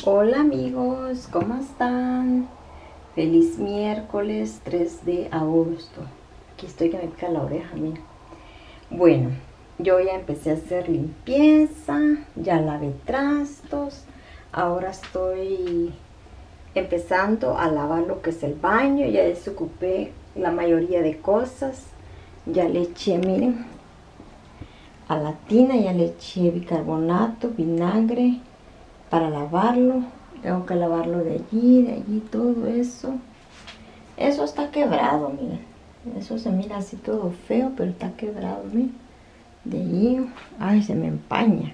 Hola amigos, ¿cómo están? Feliz miércoles 3 de agosto. Aquí estoy que me pica la oreja, miren. Bueno, yo ya empecé a hacer limpieza, ya lavé trastos. Ahora estoy empezando a lavar lo que es el baño. Ya desocupé la mayoría de cosas. Ya le eché, miren, a la tina ya le eché bicarbonato, vinagre para lavarlo. Tengo que lavarlo de allí, todo eso. Eso está quebrado, miren. Eso se mira así todo feo, pero está quebrado, miren. De allí, ay, se me empaña.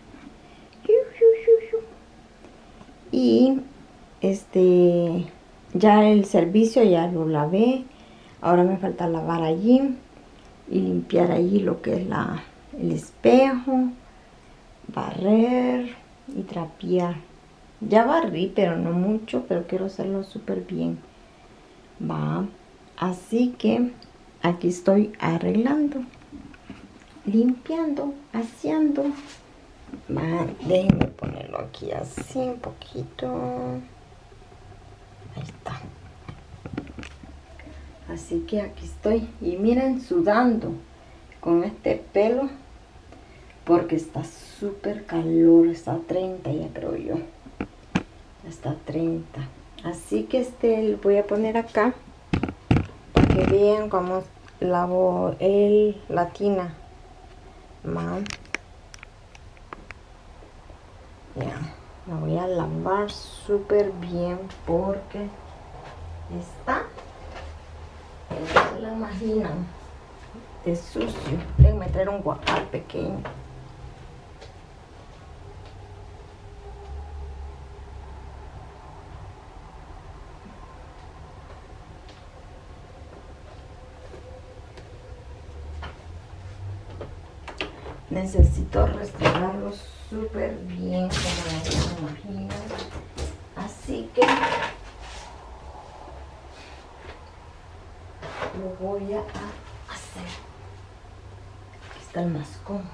Y ya el servicio ya lo lavé. Ahora me falta lavar allí y limpiar allí lo que es el espejo, barrer y trapear. Ya barrí, pero no mucho, pero quiero hacerlo súper bien. Va, así que aquí estoy arreglando, limpiando, haciendo. Va, déjenme ponerlo aquí así un poquito. Ahí está. Así que aquí estoy. Y miren, sudando con este pelo porque está súper calor. Está a 30 ya, creo yo. Está a 30. Así que lo voy a poner acá para que vean cómo lavo la tina. Ya, la voy a lavar súper bien porque está, no se la imaginan, de sucio. Déjenme traer un guacal pequeño. Necesito restaurarlo súper bien, como se imaginan. Así que lo voy a hacer. Aquí está el mascón.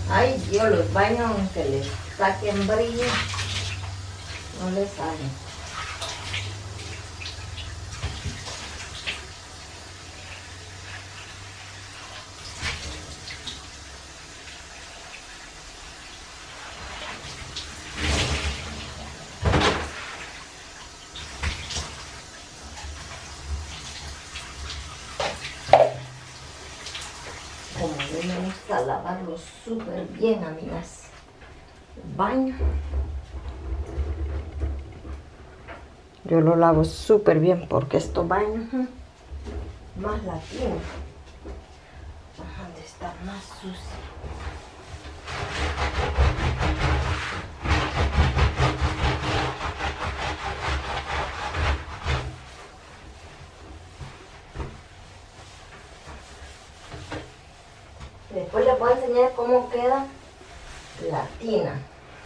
Ay Dios, los baños aunque les saquen brillo, no les salen. Como a mí me gusta lavarlo súper bien, amigas. El baño. Yo lo lavo súper bien porque estos baños más latinos dejan de estar más sucios. Después les voy a enseñar cómo queda la tina.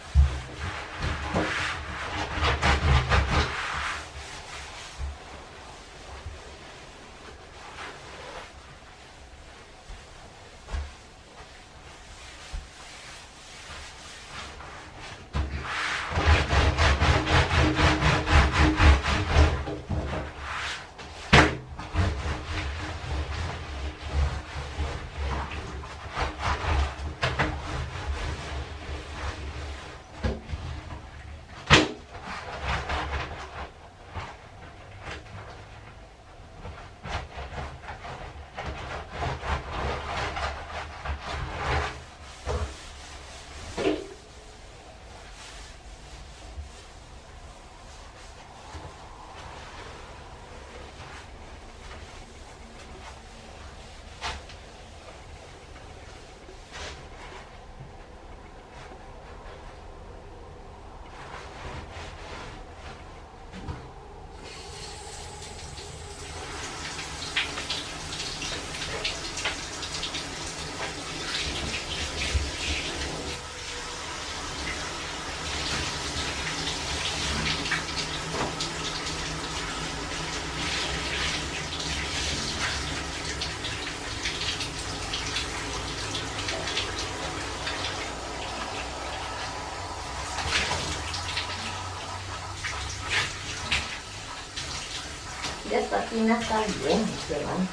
Ya esta tina está bien, se van.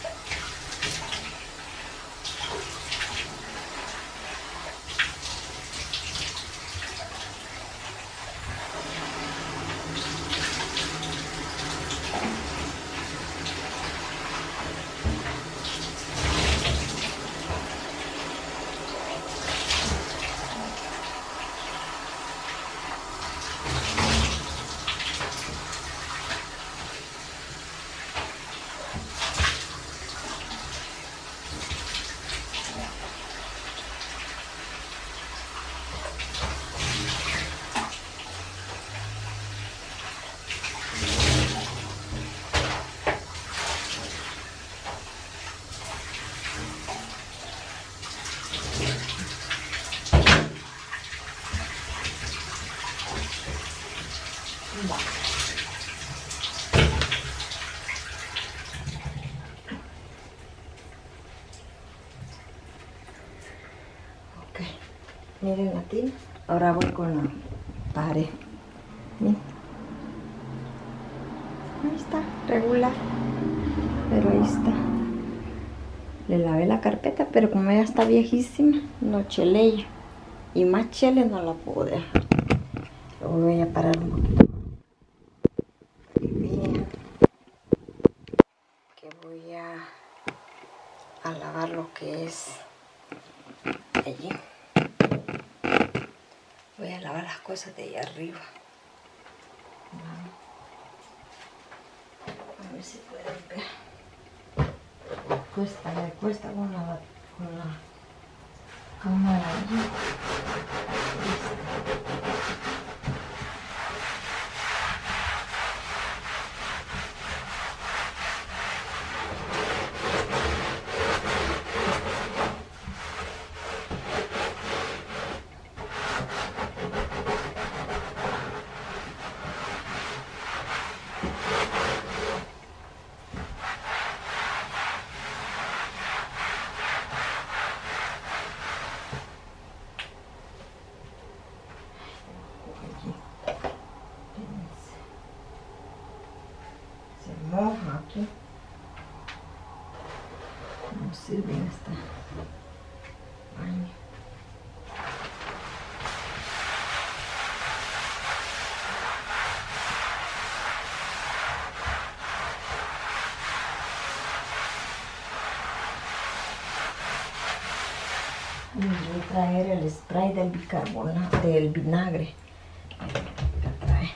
Ok, miren la tina. Ahora voy con la pared. Miren. Ahí está, regular. Pero ahí está. Le lavé la carpeta, pero como ya está viejísima, no chelé. Y más chele no la puedo dejar. Lo voy a parar un poquito. Y vean que voy a lavar lo que es allí. Voy a lavar las cosas de ahí arriba. A ver si pueden ver. Me cuesta con la cámara allí. moja aquí. No sirve esta baño. Y voy a traer el spray del bicarbonato, del vinagre. Lo trae.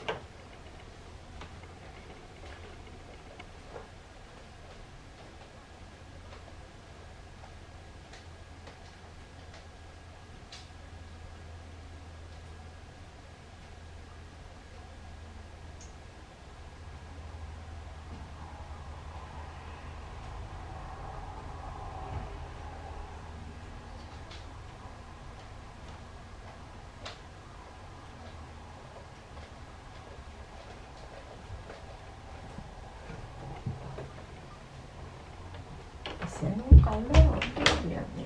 Haciendo un calor, Dios mío.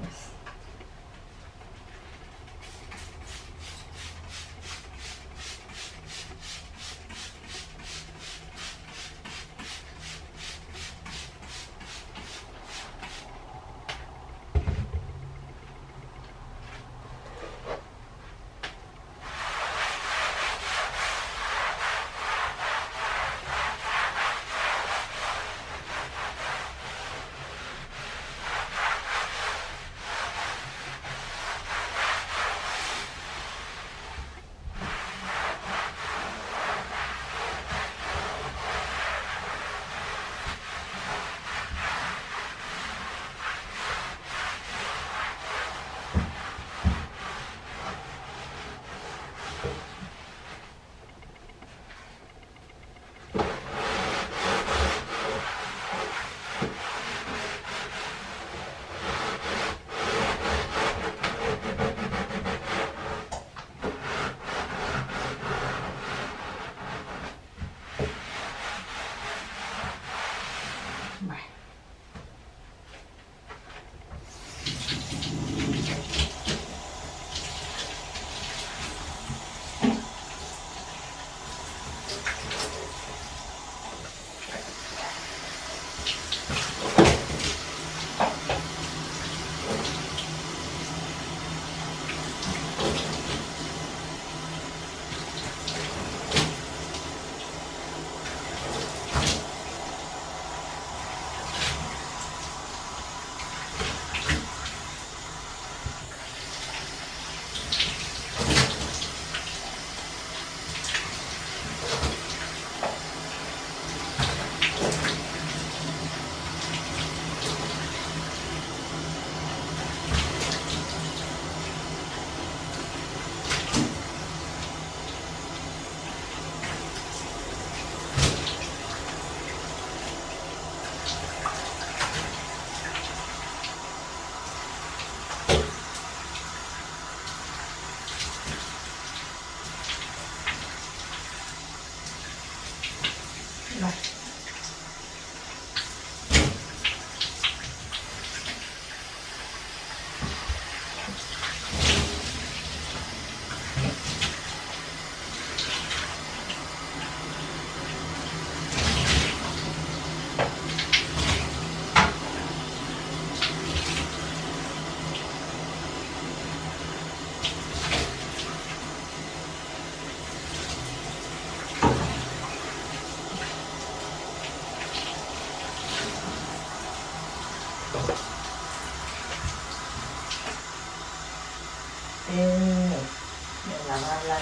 De lavar la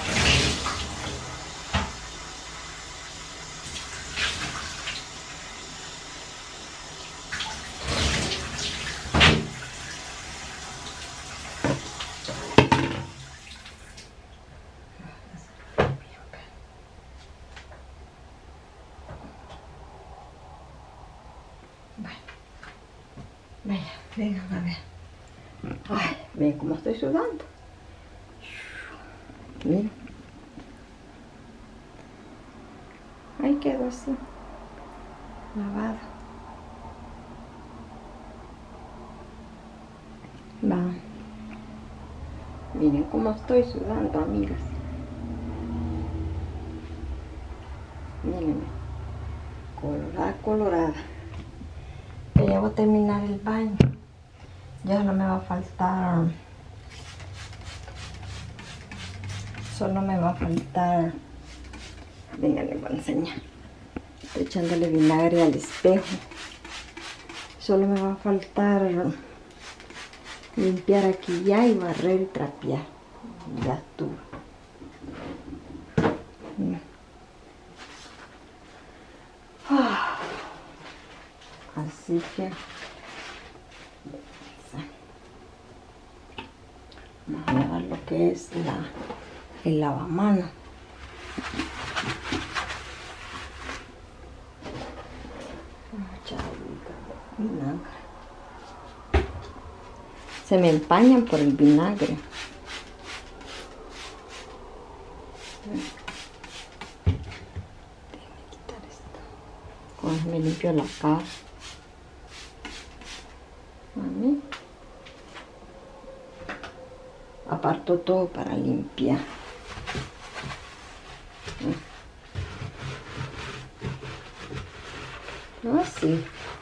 vengan a ver. Ay, ven cómo estoy sudando. Miren. Ahí quedó así. Lavado. Va. Miren cómo estoy sudando, amigas. Miren colorada, colorada. Pero ya voy a terminar el baño. Ya no me va a faltar. Solo me va a faltar. Venga, les voy a enseñar. Estoy echándole vinagre al espejo. Solo me va a faltar limpiar aquí ya y barrer y trapear. Ya estuvo. Así que vamos a lavar lo que es el lavamanos. Vamos a echar vinagre. Se me empañan por el vinagre. Déjame quitar esto. Con eso me limpio la cara. Aparto todo para limpiar. Así.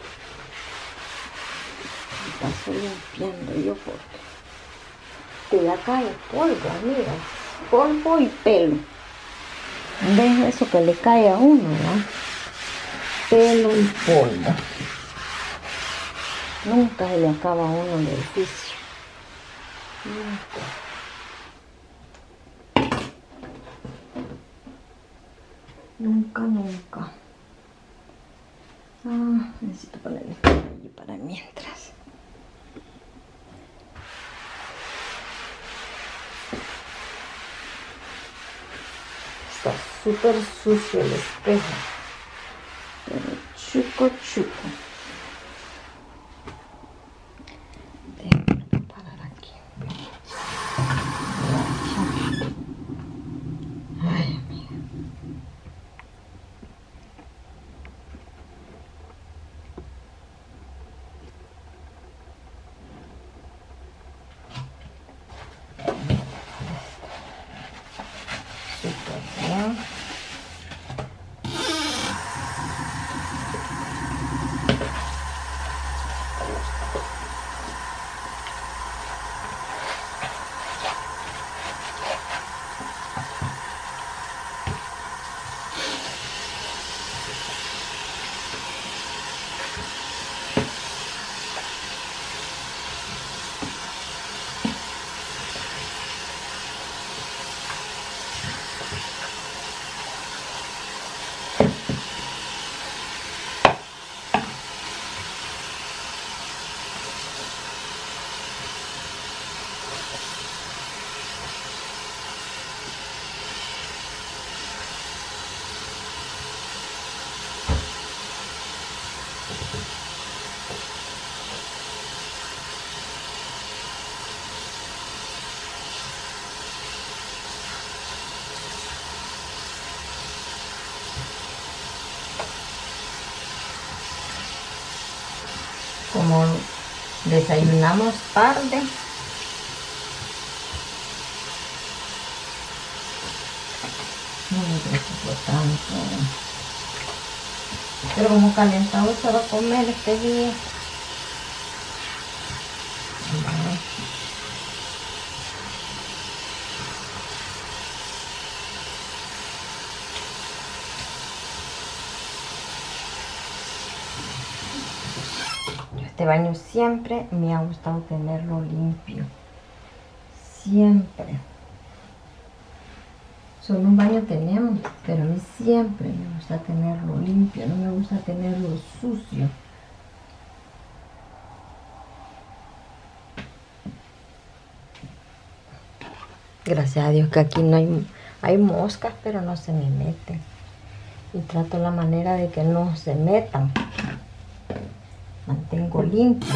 Paso limpiando yo porque ya cae polvo, amiga. Polvo y pelo. ¿Ves eso que le cae a uno, no? Pelo y polvo. Nunca se le acaba a uno el oficio. Nunca, nunca. Necesito ponerle allí para mientras. Está súper sucio el espejo. Pero chuco, chuco. Déjame parar aquí. Ay, amiga. Súper bien. Como desayunamos tarde, no me preocupo tanto, pero como calentado se va a comer este día. Este baño siempre me ha gustado tenerlo limpio. Siempre. Solo un baño tenemos, pero a mí siempre me gusta tenerlo limpio. No me gusta tenerlo sucio. Gracias a Dios que aquí no hay moscas, pero no se me meten. Y trato la manera de que no se metan. Mantengo limpio.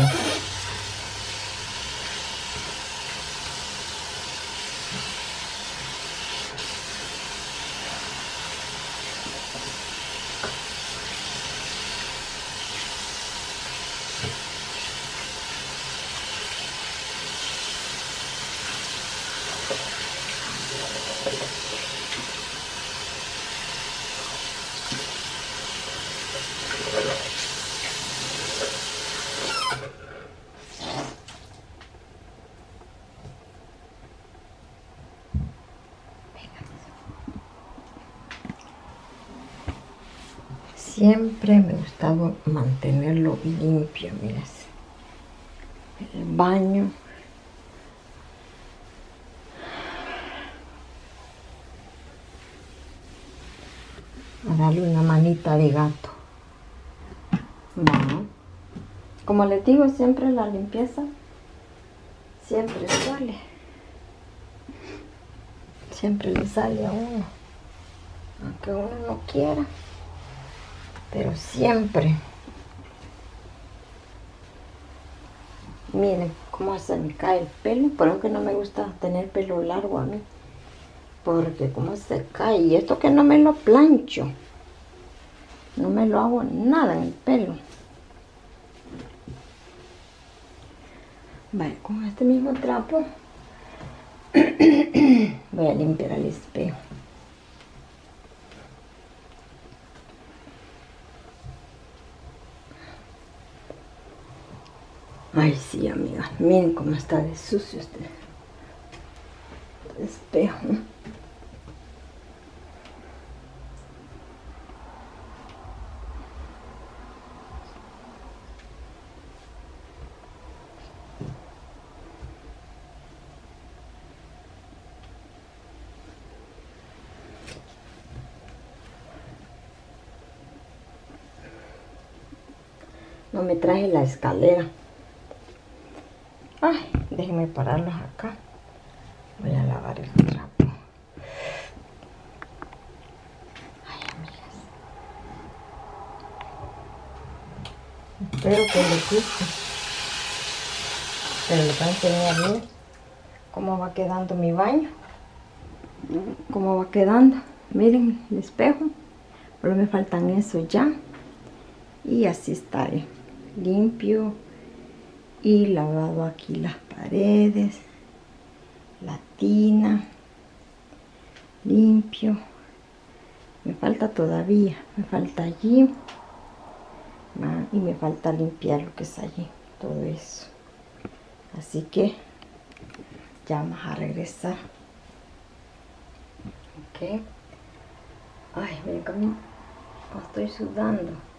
siempre me ha gustado mantenerlo limpio. Miren, el baño. A darle una manita de gato. Bueno, como les digo, siempre la limpieza siempre sale. Siempre le sale a uno, aunque uno no quiera, pero siempre. Miren cómo se me cae el pelo. Por eso que no me gusta tener pelo largo a mí, porque como se cae. Y esto que no me lo plancho, no me lo hago nada en el pelo. Vale, con este mismo trapo voy a limpiar el espejo. Ay, sí, amiga, miren cómo está de sucio este espejo. No me traje la escalera. Ay, déjenme pararlos acá. Voy a lavar el trapo. Ay, amigas. Espero que les guste. Pero les voy a enseñar bien cómo va quedando mi baño. Cómo va quedando. Miren el espejo. Solo me faltan eso ya. Y así está limpio. Y lavado aquí las paredes. La tina. Limpio. Me falta todavía. Me falta allí. Y me falta limpiar lo que está allí. Todo eso. Así que ya vamos a regresar. Ok. Ay, miren cómo estoy sudando.